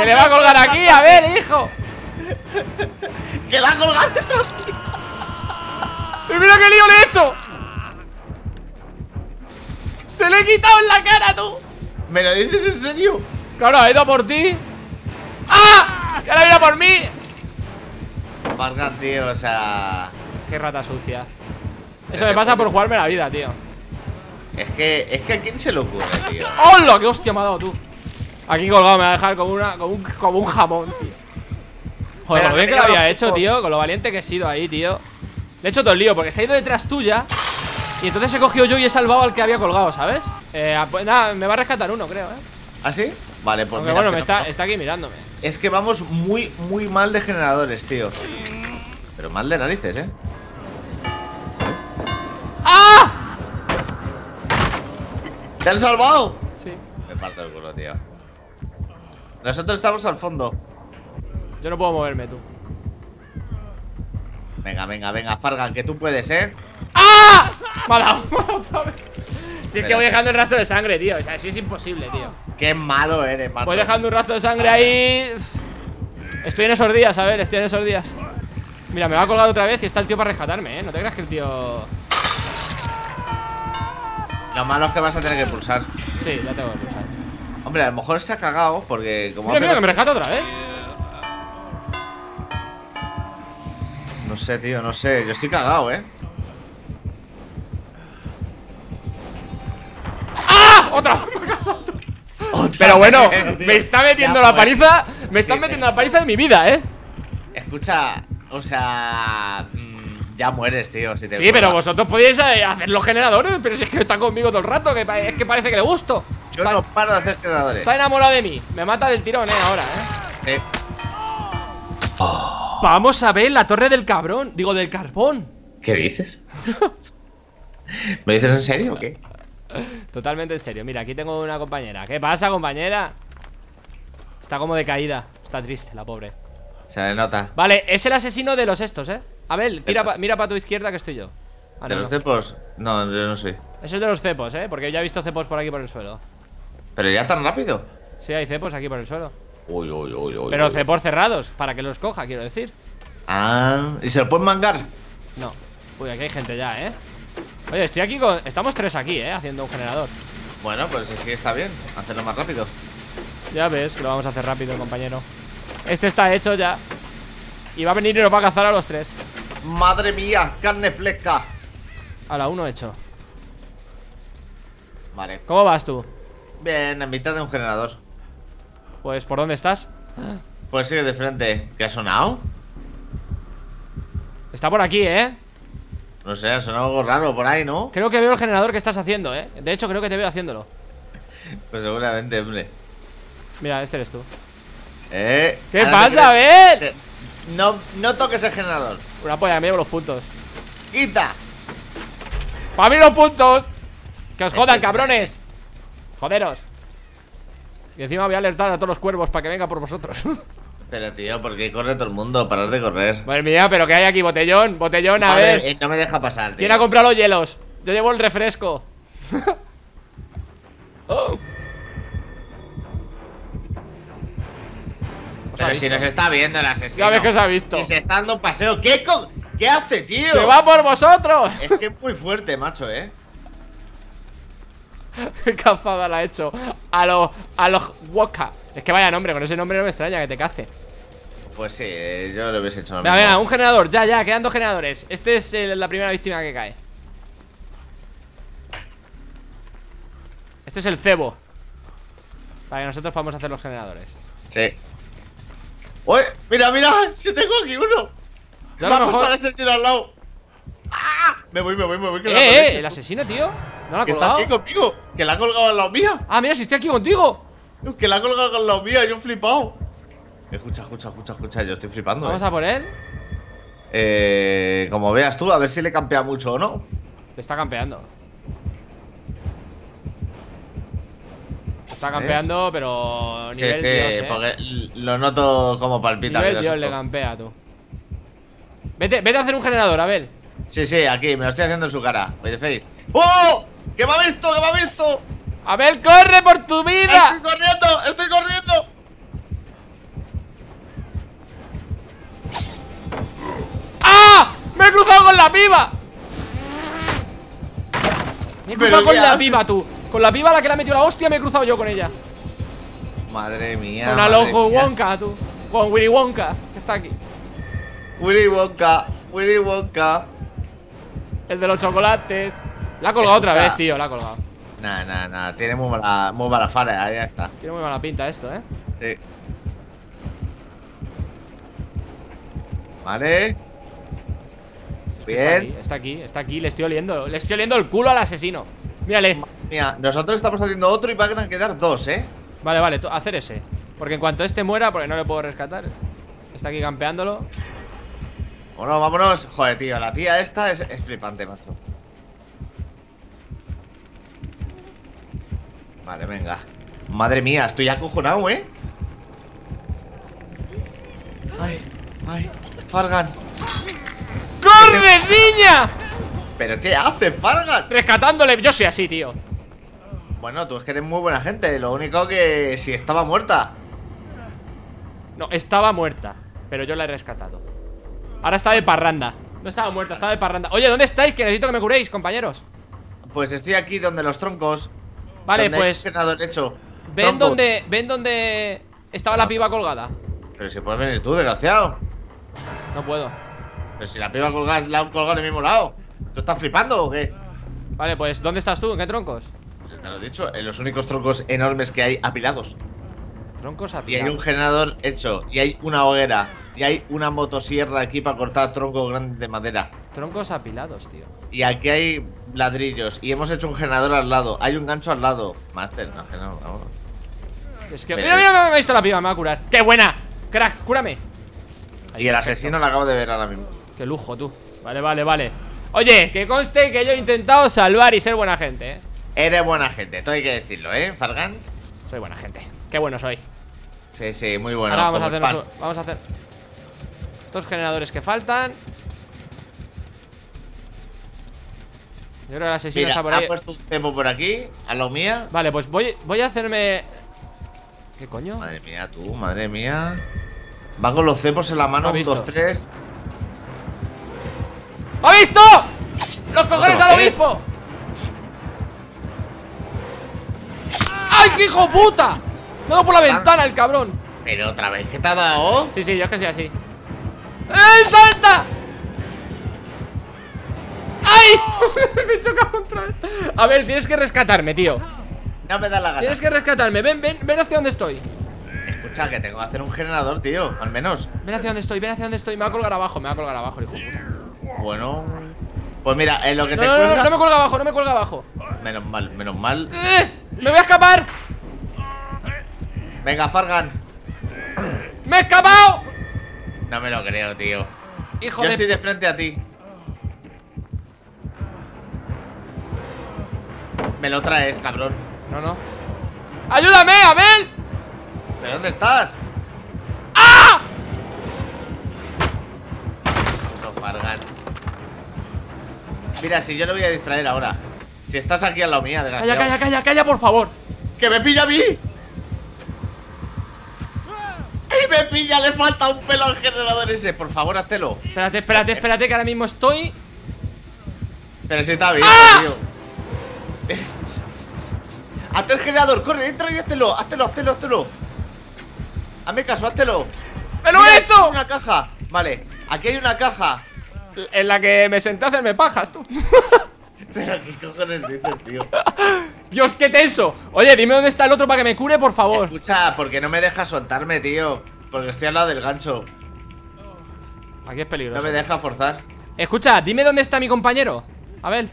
¡Que le va a colgar aquí! ¡A ver, hijo! ¡Que la colgaste! ¡Y mira qué lío le he hecho! ¡Se le he quitado en la cara, tú! ¿Me lo dices en serio? Claro, ha ido a por ti. ¡Ah! ¡Ya la viene a por mí! Fargan, tío, o sea... Qué rata sucia. Eso me pasa por jugarme la vida, tío. Es que ¿a quién se le ocurre, tío? ¡Hola! ¡Qué hostia me ha dado tú! Aquí colgado me va a dejar como un jamón, tío. Joder, con lo bien que lo había hecho, tío. Con lo valiente que he sido ahí, tío. Le he hecho todo el lío, porque se ha ido detrás tuya. Y entonces he cogido yo y he salvado al que había colgado, ¿sabes? Pues nada, me va a rescatar uno, creo, ¿Ah, sí? Vale, pues aunque mira, bueno, está aquí mirándome. Es que vamos muy mal de generadores, tío. Pero mal de narices, ¡Ah! ¿Te han salvado? Sí. Me parto el culo, tío. Nosotros estamos al fondo. Yo no puedo moverme, tú. Venga, Fargan, que tú puedes, ¡Ah! Me ha dado otra vez. Si es que voy dejando el rastro de sangre, tío. O sea, así es imposible, tío. Qué malo eres, macho. Voy dejando un rastro de sangre ahí. Estoy en esos días, a ver, estoy en esos días. Mira, me va a colgar otra vez y está el tío para rescatarme, No te creas que el tío... Lo malo es que vas a tener que pulsar. Sí, ya tengo que pulsar. Hombre, a lo mejor se ha cagado porque como Mira, que me rescata otra vez. No sé, tío, no sé. Yo estoy cagado, ¡Ah! ¡Otra! Pero bueno, me está metiendo la paliza. Me están metiendo la paliza de mi vida, Escucha, o sea... ya mueres, tío, si te Sí, pero vosotros podéis hacer los generadores. Pero si es que está conmigo todo el rato, que es que parece que le gusto. Yo no paro de hacer generadores. Se ha enamorado de mí. Me mata del tirón, ahora, Sí. Vamos a ver la torre del cabrón. Digo, del carbón. ¿Qué dices? ¿Me dices en serio o qué? Totalmente en serio. Mira, aquí tengo una compañera. ¿Qué pasa, compañera? Está como decaída. Está triste, la pobre. Se le nota. Vale, es el asesino de los estos, A ver, mira para tu izquierda que estoy yo. ¿De los cepos? No, yo no soy. Eso es de los cepos, porque ya he visto cepos por aquí por el suelo. ¿Pero ya tan rápido? Sí, hay cepos aquí por el suelo. Uy. Pero cepos cerrados, para que los coja, quiero decir. Ah, ¿y se lo pueden mangar? No. Uy, aquí hay gente ya, Oye, estoy aquí con... Estamos tres aquí, haciendo un generador. Bueno, pues sí está bien. Hacerlo más rápido. Ya ves que lo vamos a hacer rápido, compañero. Este está hecho ya. Y va a venir y nos va a cazar a los tres. Madre mía, carne fresca. A la uno hecho. Vale. ¿Cómo vas tú? Bien, en mitad de un generador. Pues, ¿por dónde estás? Pues sigue de frente. ¿Qué ha sonado? Está por aquí, No sé, ha sonado algo raro por ahí, ¿no? Creo que veo el generador que estás haciendo, De hecho, creo que te veo haciéndolo. Pues seguramente, hombre. Mira, este eres tú. ¿Qué ¿Qué pasa, a ver? No toques el generador. Una polla, me llevo los puntos. ¡Quita! ¡Para mí los puntos! ¡Que os jodan, cabrones! ¡Joderos! Y encima voy a alertar a todos los cuervos para que vengan por vosotros. Pero tío, ¿por qué corre todo el mundo? Parar de correr. Madre mía, pero ¿qué hay aquí? Botellón, botellón, a ver. No me deja pasar, tío. ¿Quién ha comprado los hielos? Yo llevo el refresco. Oh. Pero si nos está viendo el asesino. Ya ves que os ha visto. Si se está dando un paseo. ¿Qué hace, tío? ¡Que va por vosotros! Es que es muy fuerte, macho, Qué cazada la ha hecho. A los Wokka. Es que vaya nombre, con ese nombre no me extraña que te cace. Pues sí, yo lo hubiese hecho lo Venga, mismo. venga, un generador, ya, quedan 2 generadores. Este es la primera víctima que cae. Este es el cebo. Para que nosotros podamos hacer los generadores. Sí. ¡Uy! ¡Mira! ¡Si tengo aquí uno! Yo a lo Vamos mejor... al asesino al lado. ¡Ah! Me voy. Que el asesino, tío. No la ha que está colgado. aquí conmigo. Que la ha colgado al lado mía. Ah, mira, si estoy aquí contigo. Que la ha colgado al lado mía. Yo he flipado. Escucha. Yo estoy flipando. Vamos a por él. Como veas tú, a ver si le campea mucho o no. Le está campeando. Está campeando, pero nivel sí, Dios, porque lo noto como palpita. Nivel Dios le campea, tú. Vete a hacer un generador, a ver. Sí, aquí, me lo estoy haciendo en su cara. Voy de face. ¡Oh! ¡Que me ha visto! ¡Abel, corre por tu vida! ¡Estoy corriendo! la piba! Me he cruzado con la piba, tú. Con la piba a la que le ha metido la hostia me he cruzado yo con ella. Madre mía. Con Alojo Wonka, tú. Con Willy Wonka, que está aquí. Willy Wonka, Willy Wonka. El de los chocolates. La ha colgado otra vez, tío, la ha colgado. Nah, tiene muy mala fara, ya está. Tiene muy mala pinta esto, Sí. Vale. Bien. Está aquí, le estoy oliendo el culo al asesino. Mírale. Mira, nosotros estamos haciendo otro y van a quedar dos, Vale, hacer ese. Porque en cuanto este muera, porque no le puedo rescatar. Está aquí campeándolo. Bueno, vámonos. Joder, tío, la tía esta es flipante, macho. Vale, venga. Madre mía, estoy acojonado, Ay, Fargan. ¡Corre, niña! ¿Pero qué hace, Fargan? Rescatándole, yo soy así, tío. Bueno, tú es que eres muy buena gente. Lo único que si estaba muerta. No, estaba muerta, pero yo la he rescatado. Ahora está de parranda. No estaba muerta, estaba de parranda. Oye, ¿dónde estáis? Que necesito que me curéis, compañeros. Pues estoy aquí donde los troncos. Vale, pues hecho. ven donde estaba la piba colgada. Pero si puedes venir tú, desgraciado. No puedo. Pero si la piba colgada la han colgado en el mismo lado. ¿Tú estás flipando o qué? Vale, pues ¿dónde estás tú? ¿En qué troncos? Te lo he dicho, en los únicos troncos enormes que hay apilados. Troncos Y apilados. hay un generador hecho, y hay una hoguera, y hay una motosierra aquí para cortar troncos grandes de madera. Troncos apilados, tío. Y aquí hay ladrillos, y hemos hecho un generador al lado. Hay un gancho al lado. Master, no. Es que... Mira, me ha visto la piba, me va a curar. ¡Qué buena! Crack, cúrame. Y el asesino lo acabo de ver ahora mismo. Qué lujo, tú. Vale. Oye, que conste que yo he intentado salvar y ser buena gente, Eres buena gente, todo hay que decirlo, Fargan. Soy buena gente. Qué bueno soy. Sí, muy bueno. Ahora vamos a hacer estos generadores que faltan. Yo creo que el asesino está por ahí. Ha puesto un cepo por aquí, a lo mía. Vale, pues voy a hacerme... ¿Qué coño? Madre mía, tú, madre mía. Va con los cepos en la mano, 1, 2, 3. ¡Ha visto! ¡Los cojones al obispo! ¡Ay, qué hijo puta! Me ha dado por la ventana el cabrón. Pero otra vez, ¿qué te ha dado? Sí, yo es que soy así. ¡Salta! ¡Ay! Me he chocado contra él. A ver, tienes que rescatarme, tío. No me da la gana. Tienes que rescatarme, ven hacia donde estoy. Escucha, que tengo que hacer un generador, tío, al menos. Ven hacia donde estoy, me va a colgar abajo, el hijo de puta. Bueno. Pues mira, en lo que te No cuelga... me cuelga abajo. Menos mal. ¡Me voy a escapar! Venga, Fargan. ¡Me he escapado! No me lo creo, tío. Hijo Yo de... estoy de frente a ti. Me lo traes, cabrón. No. ¡Ayúdame, Abel! ¿De dónde estás? ¡Ah! No, Fargan. Mira, si yo lo voy a distraer ahora. Si estás aquí al lado mía, desgraciado. Calla, por favor. ¡Que me pilla a mí! ¡Y me pilla! ¡Le falta un pelo al generador ese! Por favor, háztelo. Espérate, que ahora mismo estoy... Pero si está bien, ¡Ah! tío. Hazte el generador, corre, entra y háztelo. Hazme caso, háztelo. ¡Me lo he hecho! Aquí hay una caja. Vale, aquí hay una caja. En la que me senté a hacerme pajas, tú. Pero qué cojones dices, tío. Dios, qué tenso. Oye, dime dónde está el otro para que me cure, por favor. Escucha, ¿por qué no me dejas soltarme, tío? Porque estoy al lado del gancho. Aquí es peligroso. No me deja forzar. Escucha, dime dónde está mi compañero. A ver.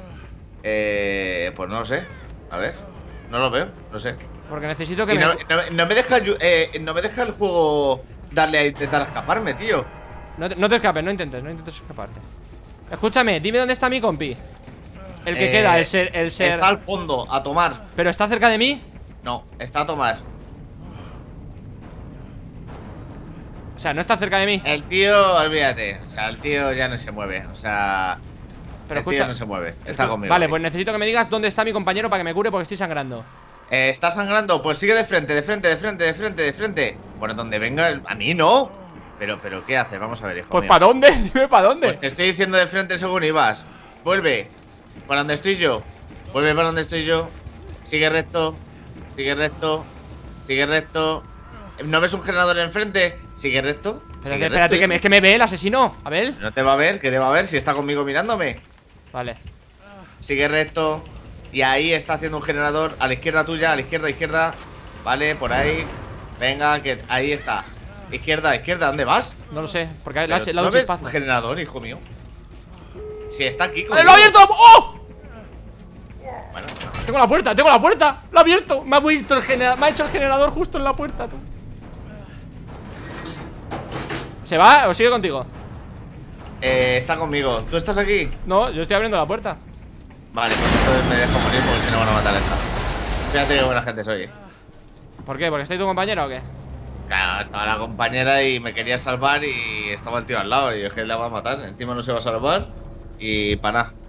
Pues no lo sé. A ver, no lo veo, no sé. Porque necesito que Y me... no me deja el juego darle a intentar escaparme, tío. No te escapes, no intentes escaparte. Escúchame, dime dónde está mi compi. El que queda, el ser... Está al fondo, a tomar. ¿Pero está cerca de mí? No, está a tomar. O sea, no está cerca de mí. El tío, olvídate. O sea, el tío ya no se mueve. O sea, Pero el tío escucha, no se mueve. Está conmigo. Vale, aquí. pues necesito que me digas dónde está mi compañero para que me cure porque estoy sangrando. ¿Está sangrando? Pues sigue de frente. Bueno, donde venga a mí no. Pero, ¿qué haces? Vamos a ver, hijo Pues mío. ¿para dónde? Dime ¿para dónde? Pues te estoy diciendo de frente según ibas. Vuelve. ¿Para donde estoy yo? Vuelve para donde estoy yo. Sigue recto. Sigue recto. Sigue recto. ¿No ves un generador enfrente? Sigue recto. Sigue Espérate, recto. es que me ve el asesino. A ver. No te va a ver, ¿qué te va a ver si está conmigo mirándome? Vale. Sigue recto. Y ahí está haciendo un generador. A la izquierda tuya, a la izquierda, izquierda. Vale, por ahí. Venga, que ahí está. Izquierda, izquierda, ¿dónde vas? No lo sé, porque Pero la ¿no un ves chispazo. un generador, hijo mío? Si está aquí ¡Vale, conmigo. lo ha abierto! ¡Oh! Bueno, Tengo la puerta, tengo la puerta. Lo ha abierto. Me ha abierto el generador. Me ha hecho el generador justo en la puerta, tú. ¿Se va o sigue contigo? está conmigo. ¿Tú estás aquí? No, yo estoy abriendo la puerta. Vale, pues entonces me dejo morir porque si no van a matar a esta. Fíjate que buena gente soy. ¿Por qué? ¿Porque estoy tu compañero o qué? Claro, estaba la compañera y me quería salvar y estaba el tío al lado. Y yo es que la va a matar. Encima no se va a salvar. Y para nada.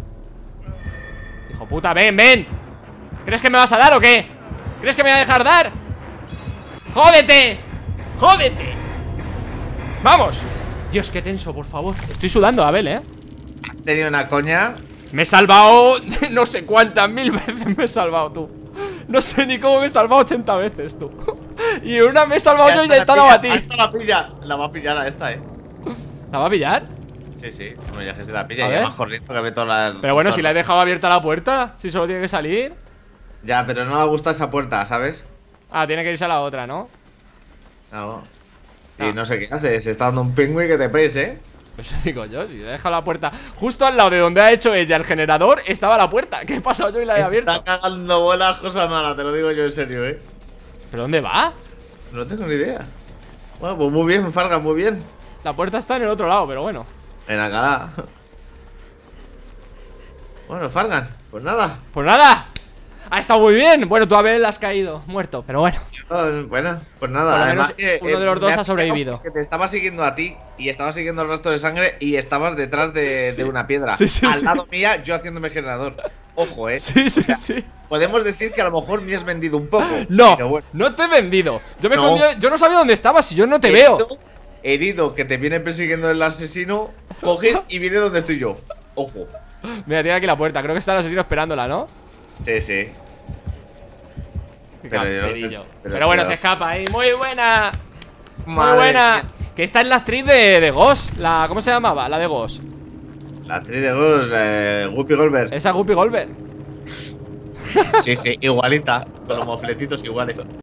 Hijo puta, ven, ven. ¿Crees que me vas a dar o qué? ¿Crees que me voy a dejar dar? ¡Jódete! ¡Jódete! ¡Vamos! Dios, qué tenso, por favor. Estoy sudando, Abel, Has tenido una coña. Me he salvado no sé cuántas mil veces me he salvado, tú. No sé ni cómo me he salvado 80 veces, tú. Y una me he salvado yo y ya he estado a ti. Hasta la pilla. La va a pillar a esta, ¿La va a pillar? Sí, sí. Hombre, ya que se la pilla A y ver. además corriendo que ve todas las. Pero bueno, si la he dejado abierta la puerta, si solo tiene que salir. Ya, pero no le gusta esa puerta, ¿sabes? Ah, tiene que irse a la otra, ¿no? No. Ah. Y no sé qué hace. Se está dando un pingüi que te pese, Eso digo yo, si he dejado la puerta justo al lado de donde ha hecho ella el generador, estaba la puerta. ¿Qué he pasado yo y la he abierto? Está cagando bolas cosas malas, te lo digo yo en serio, ¿Pero dónde va? No tengo ni idea. Bueno, pues muy bien, Farga, muy bien. La puerta está en el otro lado, pero bueno. En Alcalá. Bueno, Fargan, pues nada. Pues nada, ha estado muy bien. Bueno, tú a ver, has caído, muerto, pero bueno. Bueno, pues Por nada. lo Además menos que uno de los me dos ha ha sobrevivido. Que te estaba siguiendo a ti y estaba siguiendo el rastro de sangre y estabas detrás de una piedra. Sí, sí, Al sí. lado mía, yo haciéndome generador. Ojo, Sí, sí, sí. Podemos decir que a lo mejor me has vendido un poco. No, pero bueno. no te he vendido. Yo me he No. escondido, yo no sabía dónde estabas y yo no te veo. Herido, que te viene persiguiendo el asesino, coge y viene donde estoy yo. Ojo. Mira, tiene aquí la puerta, creo que está el asesino esperándola, ¿no? Sí, sí. Qué Pero yo no te- camperillo. pero Pero bueno, cuidado. se escapa ahí. Muy buena. Muy Madre buena. mía. Que esta es la actriz de Ghost. ¿Cómo se llamaba? La de Ghost. La actriz de Ghost, Whoopi Goldberg. Esa Guppy Goldberg. Sí, sí, igualita. Con los mofletitos iguales.